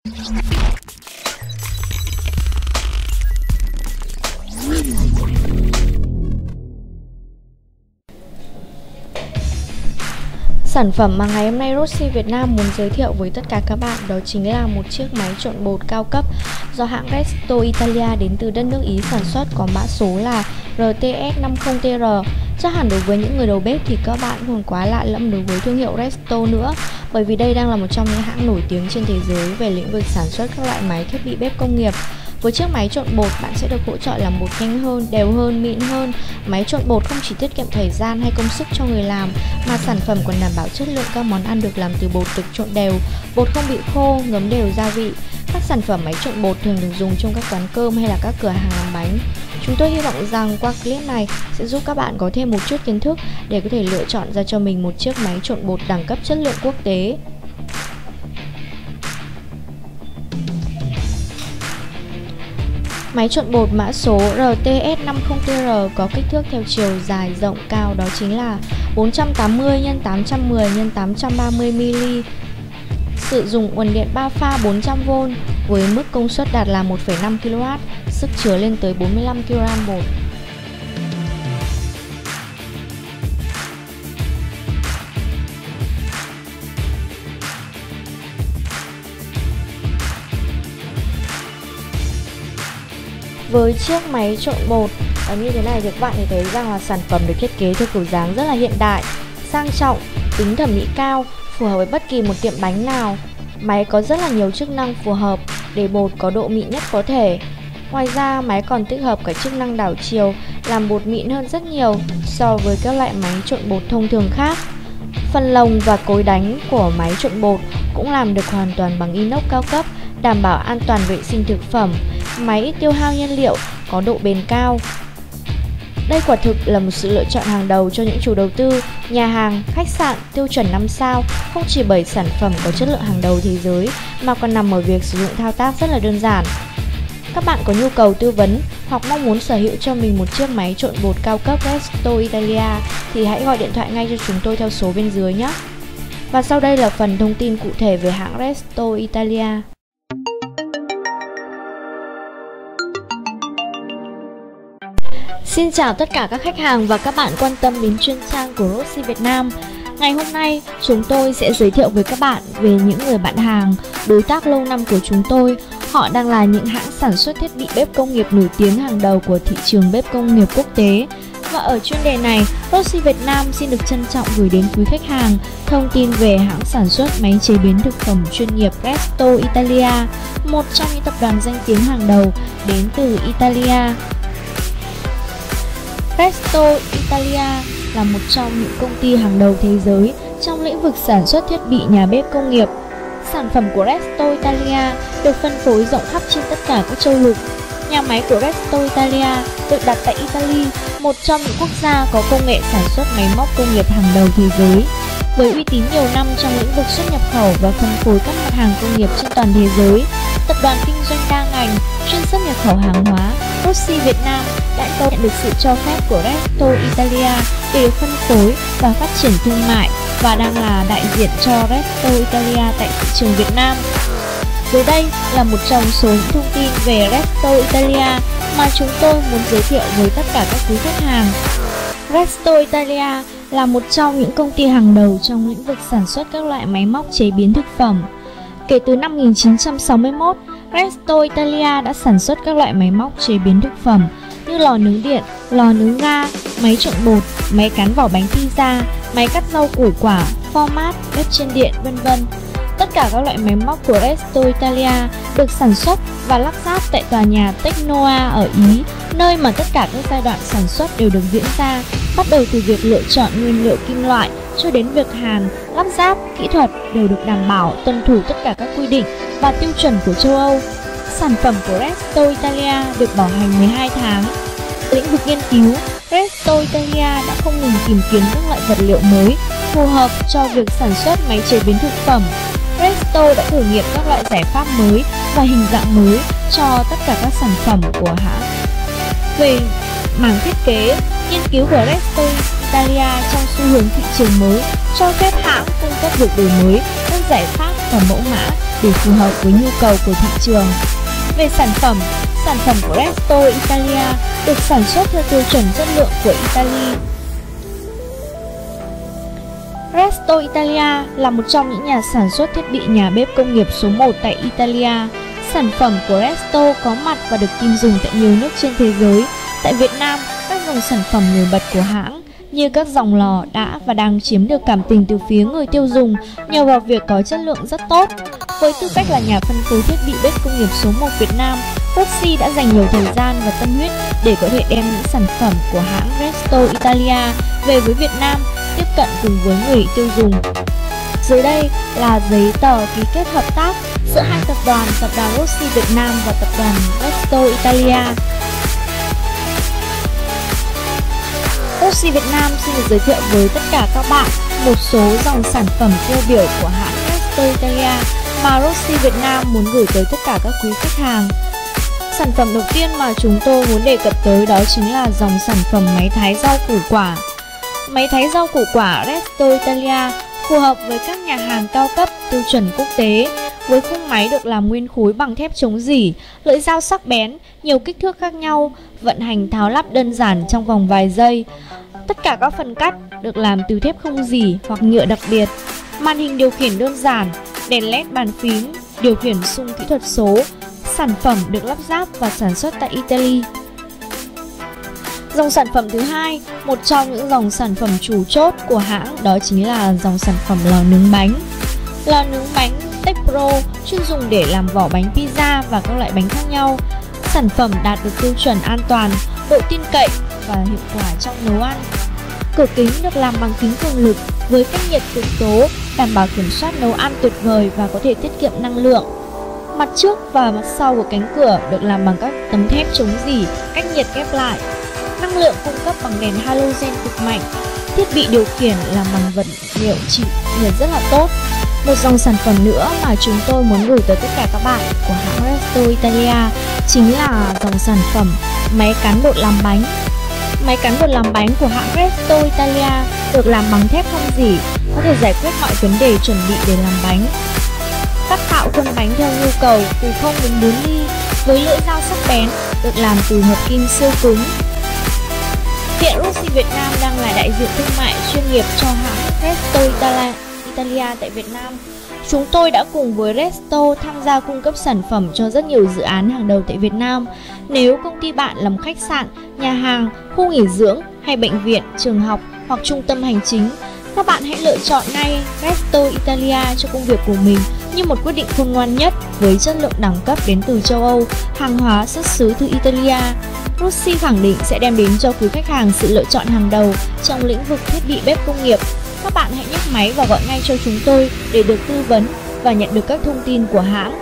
Sản phẩm mà ngày hôm nay Rossi Việt Nam muốn giới thiệu với tất cả các bạn đó chính là một chiếc máy trộn bột cao cấp do hãng Resto Italia đến từ đất nước Ý sản xuất, có mã số là RTS50TR. Chắc hẳn đối với những người đầu bếp thì các bạn còn quá lạ lẫm đối với thương hiệu Resto nữa, bởi vì đây đang là một trong những hãng nổi tiếng trên thế giới về lĩnh vực sản xuất các loại máy thiết bị bếp công nghiệp. Với chiếc máy trộn bột, bạn sẽ được hỗ trợ làm bột nhanh hơn, đều hơn, mịn hơn. Máy trộn bột không chỉ tiết kiệm thời gian hay công sức cho người làm, mà sản phẩm còn đảm bảo chất lượng các món ăn được làm từ bột được trộn đều, bột không bị khô, ngấm đều gia vị. Các sản phẩm máy trộn bột thường được dùng trong các quán cơm hay là các cửa hàng làm bánh. Chúng tôi hy vọng rằng qua clip này sẽ giúp các bạn có thêm một chút kiến thức để có thể lựa chọn ra cho mình một chiếc máy trộn bột đẳng cấp chất lượng quốc tế. Máy trộn bột mã số RTS50TR có kích thước theo chiều dài, rộng, cao đó chính là 480 x 810 x 830mm. Sử dụng nguồn điện 3 pha 400V với mức công suất đạt là 1,5 kW, sức chứa lên tới 45 kg bột. Với chiếc máy trộn bột như thế này thì các bạn thấy rằng là sản phẩm được thiết kế theo kiểu dáng rất là hiện đại, sang trọng, tính thẩm mỹ cao, phù hợp với bất kỳ một tiệm bánh nào. Máy có rất là nhiều chức năng phù hợp để bột có độ mịn nhất có thể. Ngoài ra, máy còn tích hợp cả chức năng đảo chiều làm bột mịn hơn rất nhiều so với các loại máy trộn bột thông thường khác. Phần lồng và cối đánh của máy trộn bột cũng làm được hoàn toàn bằng inox cao cấp, đảm bảo an toàn vệ sinh thực phẩm. Máy ít tiêu hao nhiên liệu, có độ bền cao. Đây quả thực là một sự lựa chọn hàng đầu cho những chủ đầu tư, nhà hàng, khách sạn tiêu chuẩn 5 sao, không chỉ bởi sản phẩm có chất lượng hàng đầu thế giới mà còn nằm ở việc sử dụng thao tác rất là đơn giản. Các bạn có nhu cầu tư vấn hoặc mong muốn sở hữu cho mình một chiếc máy trộn bột cao cấp Resto Italia thì hãy gọi điện thoại ngay cho chúng tôi theo số bên dưới nhé. Và sau đây là phần thông tin cụ thể về hãng Resto Italia. Xin chào tất cả các khách hàng và các bạn quan tâm đến chuyên trang của Rossi Việt Nam. Ngày hôm nay, chúng tôi sẽ giới thiệu với các bạn về những người bạn hàng, đối tác lâu năm của chúng tôi. Họ đang là những hãng sản xuất thiết bị bếp công nghiệp nổi tiếng hàng đầu của thị trường bếp công nghiệp quốc tế. Và ở chuyên đề này, Rossi Việt Nam xin được trân trọng gửi đến quý khách hàng thông tin về hãng sản xuất máy chế biến thực phẩm chuyên nghiệp Resto Italia, một trong những tập đoàn danh tiếng hàng đầu đến từ Italia. Resto Italia là một trong những công ty hàng đầu thế giới trong lĩnh vực sản xuất thiết bị nhà bếp công nghiệp. Sản phẩm của Resto Italia được phân phối rộng khắp trên tất cả các châu lục. Nhà máy của Resto Italia được đặt tại Italy, một trong những quốc gia có công nghệ sản xuất máy móc công nghiệp hàng đầu thế giới. Với uy tín nhiều năm trong lĩnh vực xuất nhập khẩu và phân phối các mặt hàng công nghiệp trên toàn thế giới, tập đoàn kinh doanh đa ngành chuyên xuất nhập khẩu hàng hóa Rossi Việt Nam đã nhận được sự cho phép của Resto Italia để phân phối và phát triển thương mại và đang là đại diện cho Resto Italia tại thị trường Việt Nam. Dưới đây là một trong số những thông tin về Resto Italia mà chúng tôi muốn giới thiệu với tất cả các quý khách hàng. Resto Italia là một trong những công ty hàng đầu trong lĩnh vực sản xuất các loại máy móc chế biến thực phẩm. Kể từ năm 1961, Resto Italia đã sản xuất các loại máy móc chế biến thực phẩm như lò nướng điện, lò nướng ga, máy trộn bột, máy cán vỏ bánh pizza, máy cắt rau củ quả, format, bếp chiên điện, vân vân. Tất cả các loại máy móc của Resto Italia được sản xuất và lắp ráp tại tòa nhà Tecnoa ở Ý, nơi mà tất cả các giai đoạn sản xuất đều được diễn ra, bắt đầu từ việc lựa chọn nguyên liệu kim loại cho đến việc hàn, lắp ráp, kỹ thuật đều được đảm bảo tuân thủ tất cả các quy định và tiêu chuẩn của châu Âu. Sản phẩm của Resto Italia được bảo hành 12 tháng. Lĩnh vực nghiên cứu, Resto Italia đã không ngừng tìm kiếm các loại vật liệu mới phù hợp cho việc sản xuất máy chế biến thực phẩm. Resto đã thử nghiệm các loại giải pháp mới và hình dạng mới cho tất cả các sản phẩm của hãng. Về mảng thiết kế, nghiên cứu của Resto Italia trong xu hướng thị trường mới cho phép hãng cung cấp việc đổi mới các giải pháp và mẫu mã để phù hợp với nhu cầu của thị trường. Về sản phẩm của Resto Italia được sản xuất theo tiêu chuẩn chất lượng của Italy. Resto Italia là một trong những nhà sản xuất thiết bị nhà bếp công nghiệp số 1 tại Italia. Sản phẩm của Resto có mặt và được tin dùng tại nhiều nước trên thế giới. Tại Việt Nam, các dòng sản phẩm nổi bật của hãng như các dòng lò đã và đang chiếm được cảm tình từ phía người tiêu dùng nhờ vào việc có chất lượng rất tốt. Với tư cách là nhà phân phối thiết bị bếp công nghiệp số 1 Việt Nam, Rossi đã dành nhiều thời gian và tâm huyết để có thể đem những sản phẩm của hãng Resto Italia về với Việt Nam, tiếp cận cùng với người tiêu dùng. Dưới đây là giấy tờ ký kết hợp tác giữa hai tập đoàn Rossi Việt Nam và tập đoàn Resto Italia. Rossi Việt Nam xin được giới thiệu với tất cả các bạn một số dòng sản phẩm tiêu biểu của hãng Resto Italia mà Rossi Việt Nam muốn gửi tới tất cả các quý khách hàng. Sản phẩm đầu tiên mà chúng tôi muốn đề cập tới đó chính là dòng sản phẩm máy thái rau củ quả. Máy thái rau củ quả Resto Italia phù hợp với các nhà hàng cao cấp tiêu chuẩn quốc tế, với khung máy được làm nguyên khối bằng thép chống rỉ, lưỡi dao sắc bén, nhiều kích thước khác nhau, vận hành tháo lắp đơn giản trong vòng vài giây. Tất cả các phần cắt được làm từ thép không rỉ hoặc nhựa đặc biệt. Màn hình điều khiển đơn giản, đèn LED bàn phím, điều khiển xung kỹ thuật số. Sản phẩm được lắp ráp và sản xuất tại Italy. Dòng sản phẩm thứ hai, một trong những dòng sản phẩm chủ chốt của hãng đó chính là dòng sản phẩm lò nướng bánh. Lò nướng bánh Tech Pro chuyên dùng để làm vỏ bánh pizza và các loại bánh khác nhau. Sản phẩm đạt được tiêu chuẩn an toàn, độ tin cậy và hiệu quả trong nấu ăn. Cửa kính được làm bằng kính cường lực với cách nhiệt cực tố, đảm bảo kiểm soát nấu ăn tuyệt vời và có thể tiết kiệm năng lượng. Mặt trước và mặt sau của cánh cửa được làm bằng các tấm thép chống rỉ, cách nhiệt ghép lại. Năng lượng cung cấp bằng đèn halogen cực mạnh. Thiết bị điều khiển làm bằng vật liệu chịu nhiệt rất là tốt. Một dòng sản phẩm nữa mà chúng tôi muốn gửi tới tất cả các bạn của hãng Resto Italia chính là dòng sản phẩm máy cán bột làm bánh. Máy cán bột làm bánh của hãng Resto Italia được làm bằng thép không rỉ, có thể giải quyết mọi vấn đề chuẩn bị để làm bánh. Cắt tạo khuôn bánh theo nhu cầu từ 0 đến 4 ly với lưỡi dao sắc bén được làm từ hợp kim siêu cứng. Hiện Rossi Việt Nam đang là đại diện thương mại chuyên nghiệp cho hãng Resto Italia tại Việt Nam. Chúng tôi đã cùng với Resto tham gia cung cấp sản phẩm cho rất nhiều dự án hàng đầu tại Việt Nam. Nếu công ty bạn làm khách sạn, nhà hàng, khu nghỉ dưỡng hay bệnh viện, trường học hoặc trung tâm hành chính, các bạn hãy lựa chọn ngay Resto Italia cho công việc của mình như một quyết định khôn ngoan nhất với chất lượng đẳng cấp đến từ châu Âu, hàng hóa xuất xứ từ Italia. Rossi khẳng định sẽ đem đến cho quý khách hàng sự lựa chọn hàng đầu trong lĩnh vực thiết bị bếp công nghiệp. Các bạn hãy nhấc máy và gọi ngay cho chúng tôi để được tư vấn và nhận được các thông tin của hãng.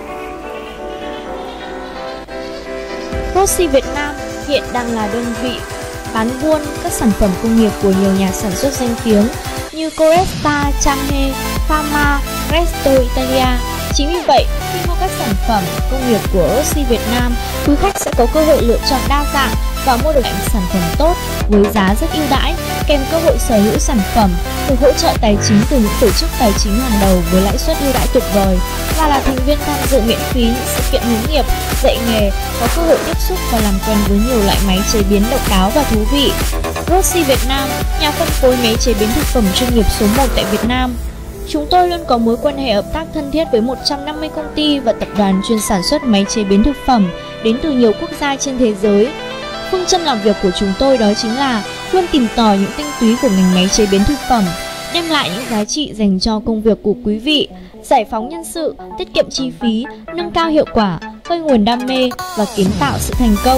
Rossi Việt Nam hiện đang là đơn vị bán buôn các sản phẩm công nghiệp của nhiều nhà sản xuất danh tiếng như Coresta, Chanhe, Fama, Resto Italia. Chính vì vậy, khi mua các sản phẩm công nghiệp của Rossi Việt Nam, quý khách sẽ có cơ hội lựa chọn đa dạng và mua được những sản phẩm tốt với giá rất ưu đãi, kèm cơ hội sở hữu sản phẩm, được hỗ trợ tài chính từ những tổ chức tài chính hàng đầu với lãi suất ưu đãi tuyệt vời, và là thành viên tham dự miễn phí những sự kiện hướng nghiệp, dạy nghề, có cơ hội tiếp xúc và làm quen với nhiều loại máy chế biến độc đáo và thú vị. Rossi Việt Nam, nhà phân phối máy chế biến thực phẩm chuyên nghiệp số 1 tại Việt Nam. Chúng tôi luôn có mối quan hệ hợp tác thân thiết với 150 công ty và tập đoàn chuyên sản xuất máy chế biến thực phẩm đến từ nhiều quốc gia trên thế giới. Phương châm làm việc của chúng tôi đó chính là luôn tìm tòi những tinh túy của ngành máy chế biến thực phẩm, đem lại những giá trị dành cho công việc của quý vị, giải phóng nhân sự, tiết kiệm chi phí, nâng cao hiệu quả, khơi nguồn đam mê và kiến tạo sự thành công.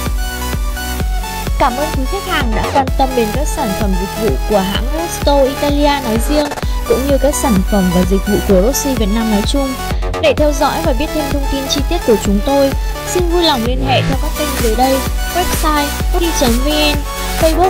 Cảm ơn quý khách hàng đã quan tâm đến các sản phẩm dịch vụ của hãng Resto Italia nói riêng, cũng như các sản phẩm và dịch vụ của Rossi Việt Nam nói chung. Để theo dõi và biết thêm thông tin chi tiết của chúng tôi, xin vui lòng liên hệ theo các kênh dưới đây: website rossi.vn, Facebook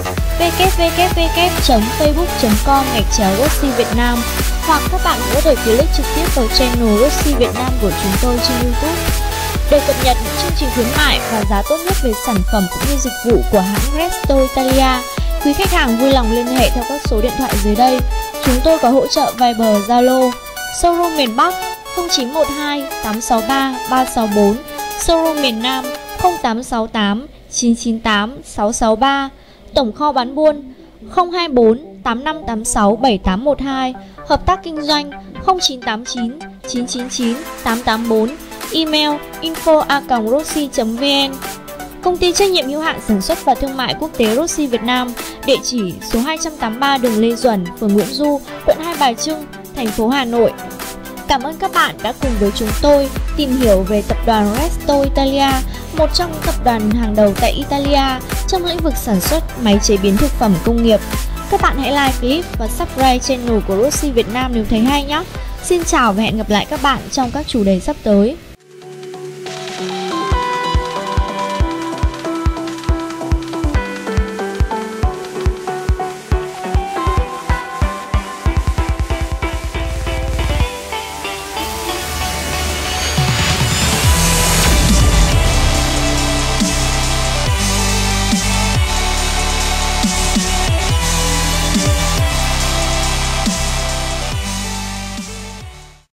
www.facebook.com/Rossi Việt Nam, hoặc các bạn có thể click trực tiếp vào channel Rossi Việt Nam của chúng tôi trên YouTube. Để cập nhật những chương trình khuyến mại và giá tốt nhất về sản phẩm cũng như dịch vụ của hãng Resto Italia, quý khách hàng vui lòng liên hệ theo các số điện thoại dưới đây. Chúng tôi có hỗ trợ Viber, Zalo. Showroom miền Bắc 0912 863 364, showroom miền Nam 0868 998 663, tổng kho bán buôn 024 8586 7812, hợp tác kinh doanh 0989 999 884, email info@rossi.vn. Công ty trách nhiệm hữu hạn sản xuất và thương mại quốc tế Rossi Việt Nam, địa chỉ số 283 đường Lê Duẩn, phường Nguyễn Du, quận Hai Bà Trưng, thành phố Hà Nội. Cảm ơn các bạn đã cùng với chúng tôi tìm hiểu về tập đoàn Resto Italia, một trong những tập đoàn hàng đầu tại Italia trong lĩnh vực sản xuất máy chế biến thực phẩm công nghiệp. Các bạn hãy like clip và subscribe channel của Rossi Việt Nam nếu thấy hay nhé. Xin chào và hẹn gặp lại các bạn trong các chủ đề sắp tới.